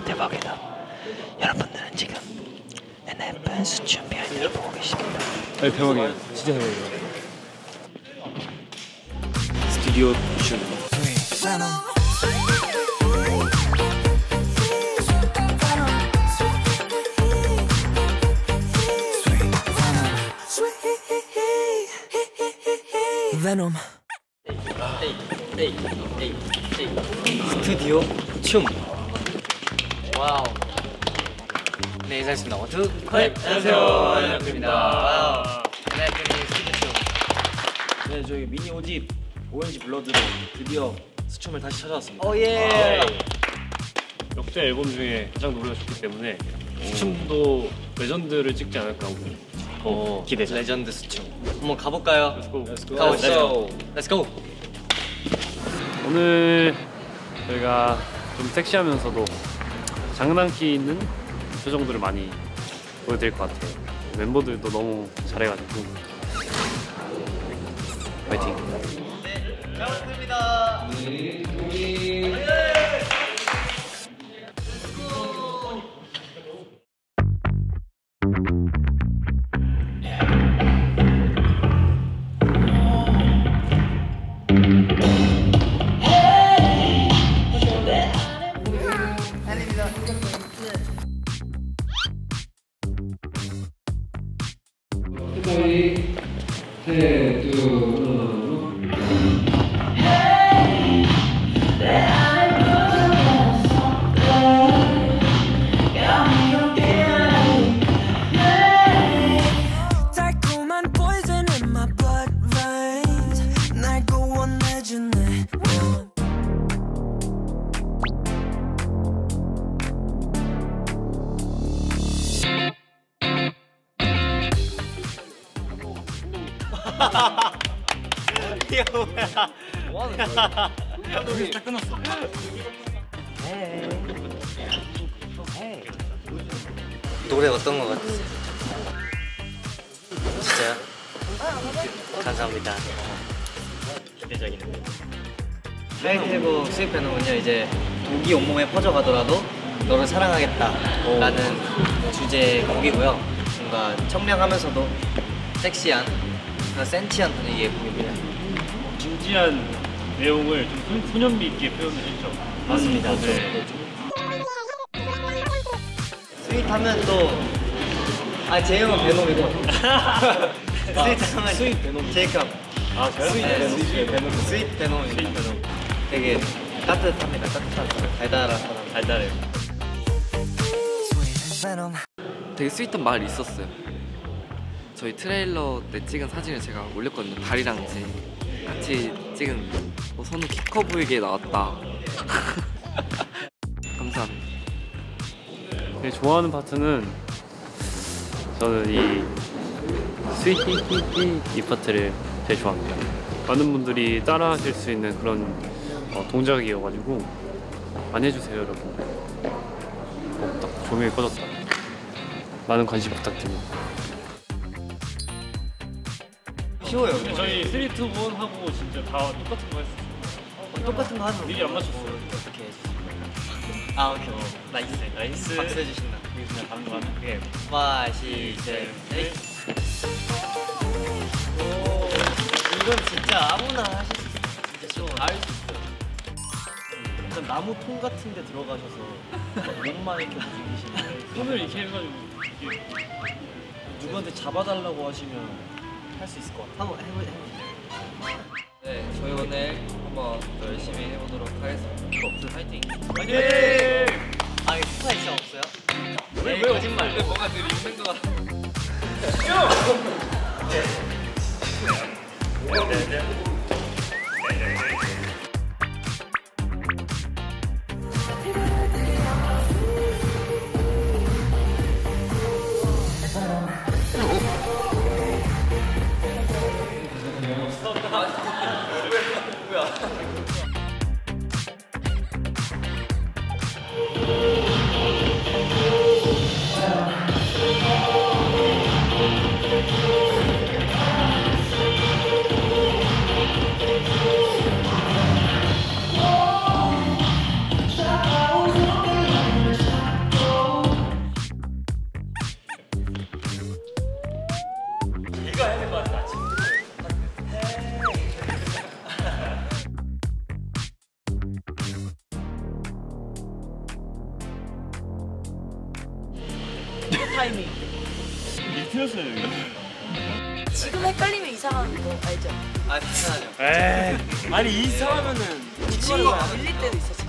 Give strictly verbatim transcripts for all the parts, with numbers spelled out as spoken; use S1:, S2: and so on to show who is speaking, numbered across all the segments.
S1: 대박이다. 여러분들은 지금 엔에프엔 수준 비하인드를 보고 계십니다.
S2: 네, 대박이에요. 진짜 대박이에요. 스튜디오 춤.
S1: 베놈.
S3: 스튜디오 춤. 와우. 네, 인사했습니다. 원투 컷. 안녕하세요, 연합입니다. 네, 스튜디오 춤.
S2: 네, 저희 미니 오집 오렌지 블러드로 드디어 수춤을 다시 찾아왔습니다.
S3: 오 예.
S4: 역대 앨범 중에 가장 노래가 좋기 때문에 수춤도 레전드를 찍지 않을까 하고 어,
S3: 기대죠. 레전드 수춤. 한번 가볼까요?
S4: Let's go.
S3: Let's go. Let's go. Let's go.
S4: 오늘 저희가 좀 섹시하면서도 장난기 있는 표정들을 많이 보여드릴 것 같아요. 멤버들도 너무 잘해가지고 파이팅!
S3: 네, 잘 부탁드립니다. 이게 뭐야? 뭐 하는 거야? 우리 다 끝났어. 노래 어떤 거 같으세요? 진짜요? 감사합니다. 기대적이네요. 타이틀곡 스윗 베놈은요, 이제 독이 온몸에 퍼져가더라도 너를 사랑하겠다라는 주제 곡이고요. 뭔가 청량하면서도 섹시한 그런 센치한 분위기의 곡입니다.
S4: 진지한 내용을 좀 소년미 있게 표현을 했죠.
S3: 맞습니다.
S4: 네.
S3: 스윗하면 또, 아, 제형은 베놈이고 스윗하면 스윗 베놈 제이콥.
S4: 아, 제가
S3: 스윗
S4: 네,
S3: 베놈.
S4: 스윗 베놈.
S3: 스윗 베놈입니다. 베놈. 되게 따뜻합니다. 따뜻한 사람, 달달한 사람.
S4: 달달해요.
S5: 되게 스윗한 말이 있었어요. 저희 트레일러 때 찍은 사진을 제가 올렸거든요. 다리랑 이제 같이 찍은 어, 선우 키 커 보이게 나왔다. 감사합니다.
S4: 되게 좋아하는 파트는 저는 이 스윗히히히 이 파트를 되게 좋아합니다. 많은 분들이 따라 하실 수 있는 그런 어, 동작이어가지고 많이 해주세요, 여러분. 어, 딱 조명이 꺼졌다. 많은 관심 부탁드립니다.
S3: 쉬워요.
S4: 저희 쓰리, 투, 원 하고 진짜 다 똑같은 거 했어요.
S3: 어, 똑같은 거 하는 거
S4: 미리 안 맞췄어요.
S3: 어떻게 해주시나요? 아, 오케이. 어, 나이스.
S4: 나이스.
S3: 박수 해주신다.
S4: 그냥 다른 거 하는 게
S3: 파, 시, 셋, 넷. 오, 이건 진짜 아무나 하실 수 있어요. 진짜 쉬워. 알 수 있어요.
S2: 약간 나무 통 같은 데 들어가셔서 몸만 이렇게 움직이시는데
S4: 손을 이렇게 해가지고 이게
S2: 누구한테 잡아달라고 하시면 할 수 있을 것 같아요.
S3: 한번 해보, 해보세요.
S5: 네, 저희 오늘 한번 더 열심히 해보도록 하겠습니다. 파이팅!
S3: 화이팅! 아, 이거 스파 있어 없어요? 왜, 왜 거짓말?
S5: 근데 뭔가 늘 인생도가
S2: 타이밍.
S6: 지금 헷갈리면 이상한 거 알죠?
S3: 아 괜찮아요.
S4: 에이.
S2: 아니 이상하면은
S6: 친구가 밀릴 때도 있어.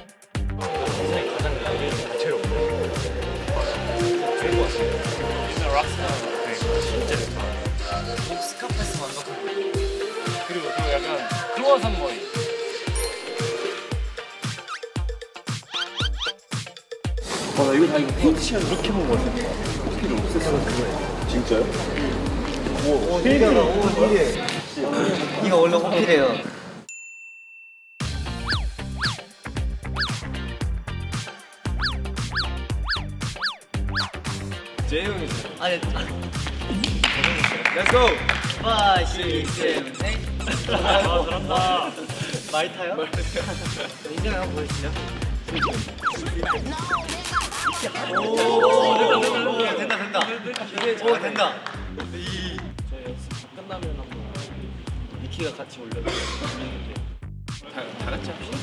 S3: 스카프에서 완벽한.
S4: 그리고 그 약간 크로와상 머리.
S1: 와, 나 이거 다 이거 펜치야 이렇게 먹은 거 같아. 필요 없었어. 진짜요?
S3: 오, 신기하다. 오, 신기해. 이거 원래 호필이에요.
S2: 재영이.
S3: 아니, Let's go. five, six, seven, eight.
S4: 아, 잘한다.
S3: 많이 타요? 인정 한번 보여주시죠. 오, 된다, 된다. 오, 된다. 이
S2: 저희 연습 끝나면 한번 니키가 같이 올려주세요. 다, 다 같이 합시다.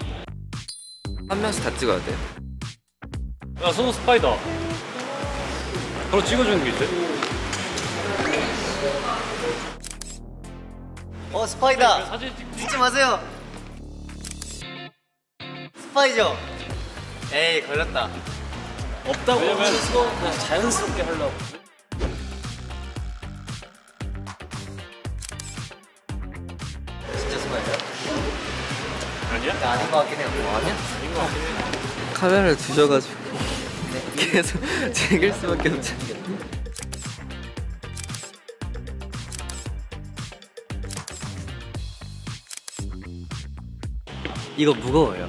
S5: 한 명씩 다 찍어야 돼요.
S4: 야, 소노 스파이더. 바로 찍어주는 게 있대.
S3: 어, 스파이다.
S4: 사진 찍.
S3: 찍지 마세요. 스파이죠? 에이, 걸렸다.
S2: 없다고 하면서 그냥 자연스럽게 하려고.
S3: 진짜 스파이죠?
S4: 아니야?
S3: 나 아닌 것 같긴 해요. 뭐 아니야?
S5: 카메라를 두셔가지고 계속 찍을 수밖에 없죠.
S3: 이거 무거워요.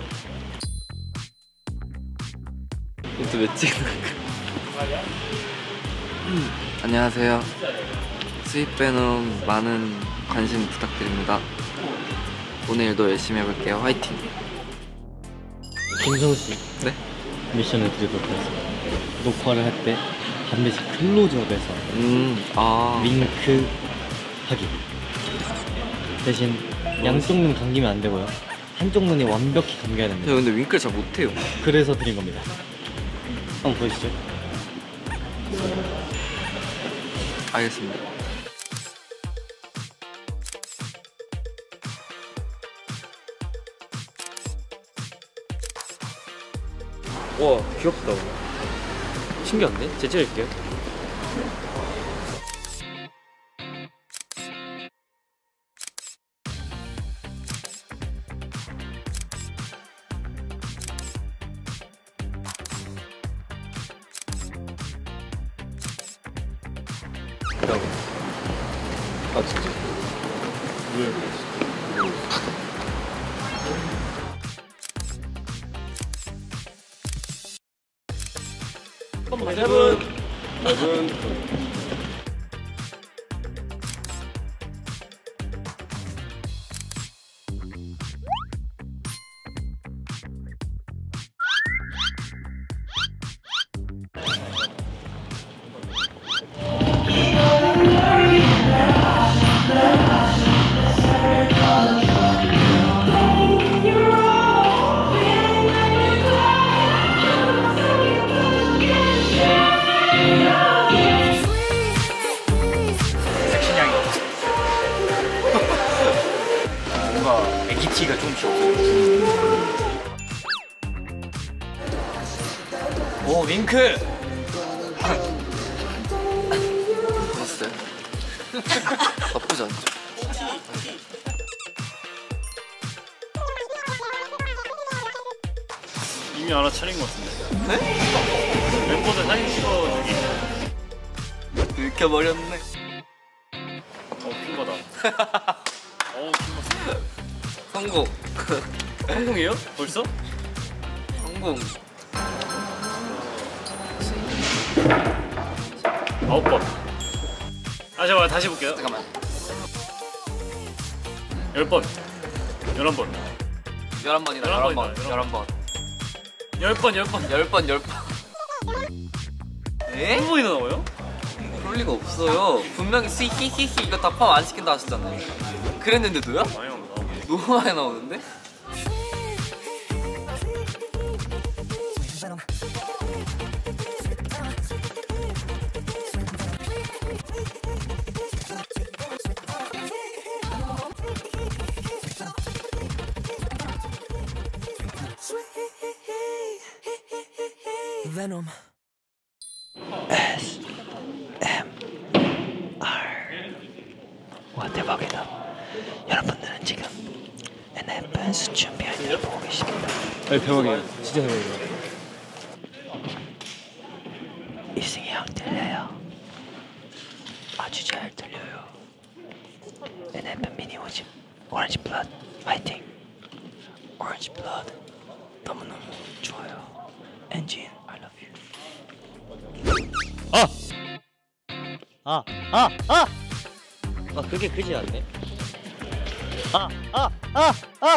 S5: 이것도 왜 찍는 거야? 음, 안녕하세요. 수입 배놈 많은 관심 부탁드립니다. 오늘도 열심히 해볼게요. 화이팅!
S7: 김성우 씨
S5: 네?
S7: 미션을 드리도록 하겠습니다. 녹화를 할 때 반드시 클로즈업에서
S5: 음, 아.
S7: 윙크 하기. 대신 양쪽 눈 감기면 안 되고요. 한쪽 눈이 완벽히 감겨야
S5: 저
S7: 됩니다.
S5: 근데 윙크를 잘 못해요.
S7: 그래서 드린 겁니다. 한번 보여주시죠.
S5: 알겠습니다.
S4: 와, 귀엽다. 신기한데? 제 찍을게요.
S1: 아 진짜?
S2: 세븐.
S1: 여러분
S3: 애기티가 조금씩 없어요. 오, 윙크!
S5: 됐어요? 나쁘지 않죠?
S4: 이미 알아차린 것 같은데. 네? 멤버들 사진 찍어주기.
S5: 들켜버렸네.
S4: 어, 킹받아. 어우, 킹받아.
S5: 성공.
S4: 성공이에요? 벌써?
S5: 성공.
S4: 아홉 번. 아, 잠깐만, 다시 볼게요.
S5: 잠깐만.
S4: 열 번. 열한 번.
S5: 열한 번이다.
S4: 열한
S5: 열한
S4: 번이다,
S5: 번. 열한 번.
S4: 열 번, 열 번.
S5: 열 번, 열 번. 에?
S4: 한 번이나 나와요?
S5: 그럴 리가 없어요. 분명히 히히히히 이거 다 포함 안 시킨다 하셨잖아요. 그랬는데도요?
S4: 많이 나온다.
S5: 너무 많이 나오는데?
S1: Venom. S M R. 와 대박이다. 여러분들은 지금 엔에프에스 준비한 일을 보고 계십니다.
S2: 네, 대박이에요. 진짜 대박이에요.
S1: 이승이 형 들려요. 아주 잘 들려요. 엔에프 미니 오십 오렌지 블러드 화이팅. 오렌지 블러드 너무너무 좋아요. 엔진 I love you.
S7: 아! 아! 아! 아! 아 그게 크지 않네? 아! 아! 아! 아!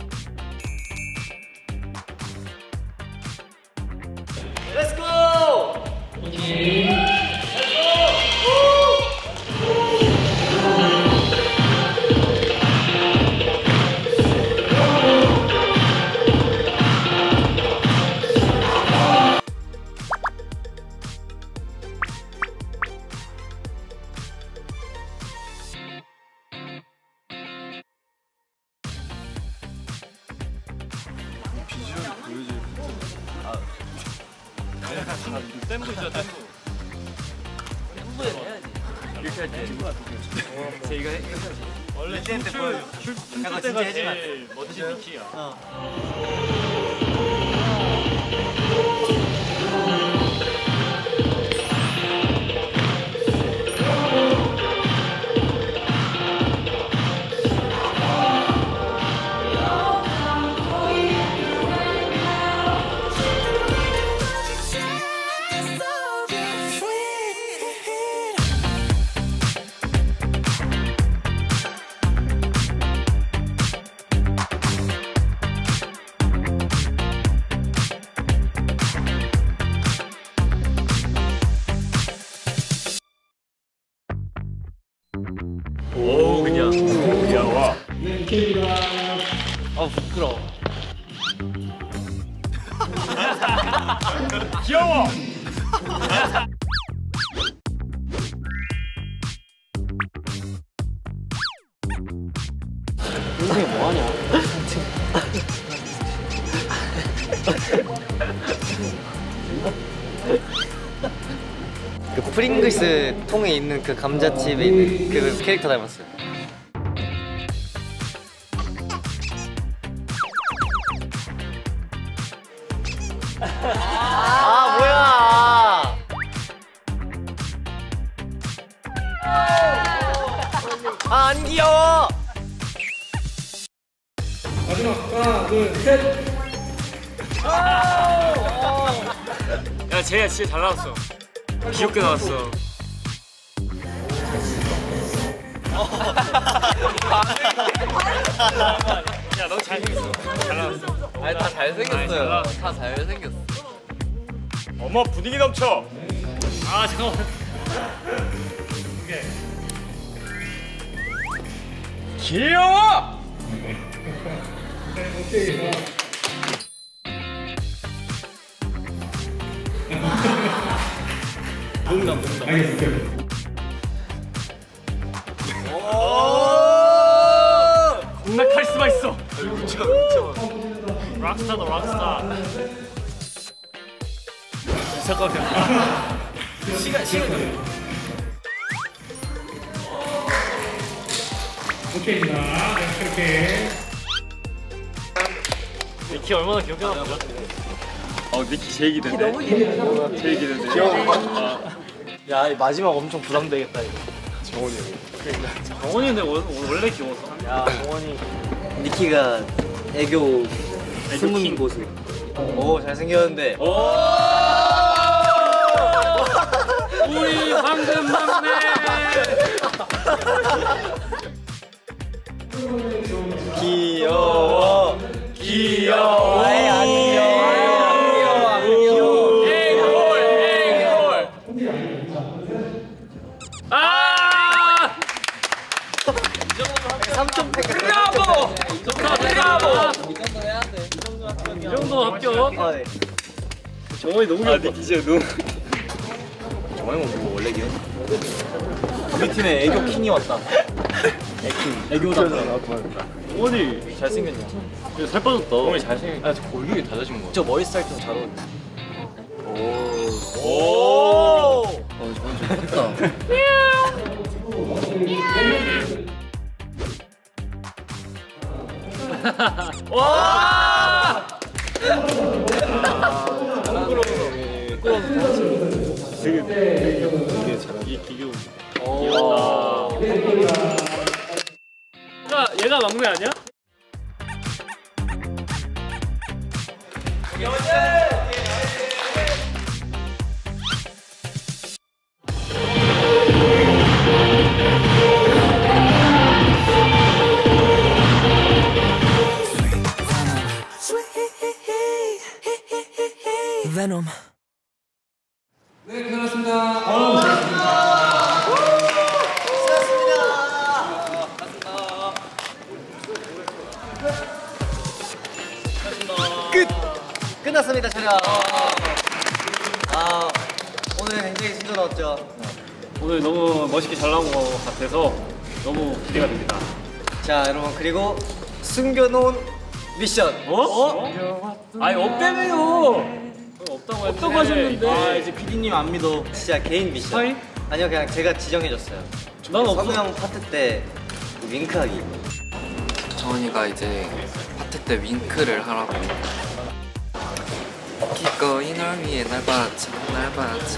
S7: Let's go!
S4: tempo 있죠, 템포.
S2: 템포에 해야지. 이렇게 할 때. 제가 이렇게 해야지.
S4: 원래 춤출 춤출 때가 제일 멋진 니키야. 오 그냥 귀여워.
S2: 아 부끄러워.
S4: 귀여워.
S2: 인생이 뭐하냐?
S7: 그 프링글스 통에 있는 그 감자칩에 있는 그 캐릭터 닮았어요. 아 뭐야? 아 안 귀여워.
S4: 야 쟤야 진짜 잘 나왔어. 귀엽게 나왔어. 야 너 잘생겼어. 잘 나왔어.
S5: 아니 다 잘생겼어요.
S4: 나왔어.
S5: 다 잘생겼어.
S4: 어머 분위기 넘쳐. 아 잠깐만. 오케이. 귀여워.
S2: 농담 농담.
S4: 겁나 카리스마 있어. 그쵸 그쵸. 락스타다 락스타. 잠깐만.
S2: 시간 시간.
S8: 오케이입니다. 이렇게.
S4: 니키 얼마나 귀엽게 나왔죠?
S2: 어 니키 제일 기대돼.
S6: 너무 기대돼.
S2: 제일 기대돼.
S4: 귀여워.
S2: 야 마지막 엄청 부담되겠다 이거.
S4: 정원이 근데 원래 귀여웠어.
S2: 야 정원이.
S7: 니키가 애교 숨은
S4: 킹.
S7: 모습. 오 잘생겼는데.
S4: 우리 황금 막내.
S7: 귀여워. 귀여워. 아이 안 귀여워. 안 귀여워.
S4: 에이골 에이골. 아!
S7: 삼 점 팩.
S4: 브라보! 좋다 브라보!
S5: 이 정도 해야 돼.
S4: 이 정도 합격.
S7: 아, 네.
S2: 정원이 너무 귀엽다. 아 니키 진짜 너무.
S7: 정원이 뭐 원래 기억?
S2: 우리 팀에 애교 킹이 왔다. 애킹. 애교다.
S4: 정원이
S2: 잘생겼냐?
S4: 살 빠졌다.
S2: 정원이 잘생겼. 아저 골격이 달라진 거. 저 머리 스타일 좀 잘 어울려. 오.
S3: 어, 저건 좀 컸다.
S2: 와!
S4: 되게 되게 잘하네. 이 기교. 얘가 얘가 막내 아니야?
S1: Venom.
S9: 네, 고생하셨습니다.
S3: 끝! 끝났습니다, 촬영. 아, 오늘 굉장히 신선했죠.
S4: 오늘 너무 멋있게 잘 나온 것 같아서 너무 기대가 됩니다.
S3: 자, 여러분, 그리고 숨겨놓은 미션.
S4: 어? 어? 아니 없다며요. 없다고 없다고 하셨는데.
S2: 아 이제 피디님 안 믿어.
S3: 진짜 개인 미션.
S4: 하이?
S3: 아니요, 그냥 제가 지정해줬어요.
S4: 난 없어.
S3: 선우 형 파트 때 윙크하기.
S5: 정원이가 이제 파트 때 윙크를 하라고. 기꺼이 널 위해 날 바쳐 날 바쳐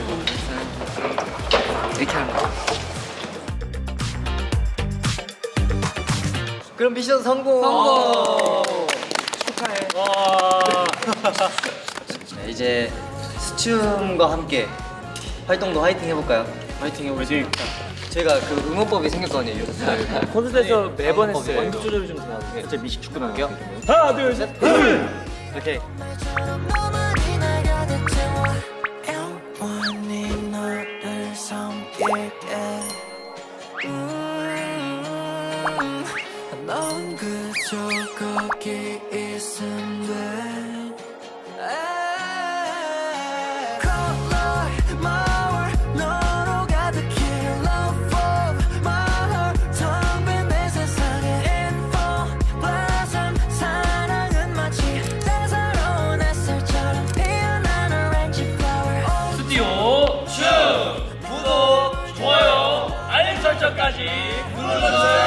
S5: 이렇게 하는 거.
S3: 그럼 미션 성공.
S5: 성공.
S3: 축하해.
S4: 와.
S3: 네, 이제 스춤과 함께 활동도 화이팅 해볼까요?
S4: 파이팅 해보지.
S3: 저희가 그 응원법이 생겼거든요.
S2: 콘서트에서 매번 했어요.
S3: 원두
S2: 조절 좀 돼요. 진짜 미식 축구 넘겨.
S3: 하나, 둘, 셋. 이렇게.
S1: 영원히 너를 섬길게. 음, 넌 그저 거기 있으면 돼.
S2: 구독, 좋아요, 알림 설정까지 눌러주세요.